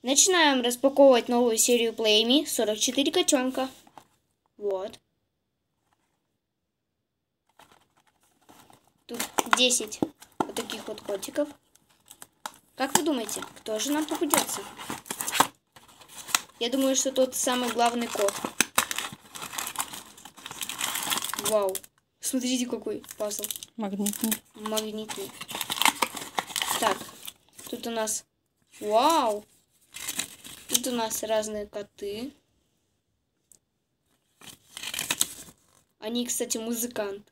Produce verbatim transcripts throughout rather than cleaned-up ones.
Начинаем распаковывать новую серию Play Me. сорок четыре котенка. Вот. Тут десять вот таких вот котиков. Как вы думаете, кто же нам попадется? Я думаю, что тот самый главный кот. Вау. Смотрите, какой пазл. Магнитный. Магнитный. Так, тут у нас... Вау! Тут у нас разные коты. Они, кстати, музыканты.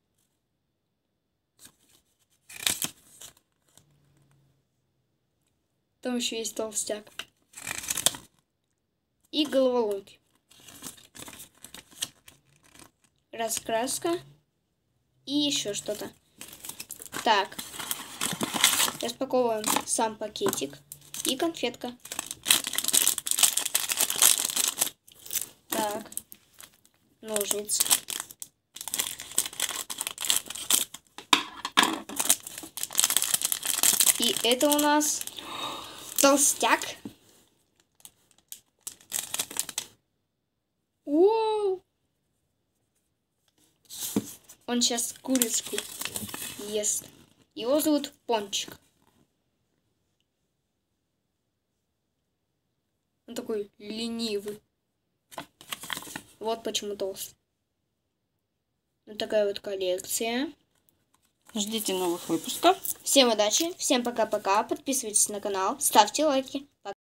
Там еще есть толстяк. И головоломки. Раскраска. И еще что-то. Так. Распаковываем сам пакетик. И конфетка. Так. Ножницы. И это у нас толстяк. Воу! Он сейчас курочку ест. Его зовут Пончик. Он такой ленивый. Вот почему толстый. Вот такая вот коллекция. Ждите новых выпусков. Всем удачи, всем пока-пока. Подписывайтесь на канал, ставьте лайки.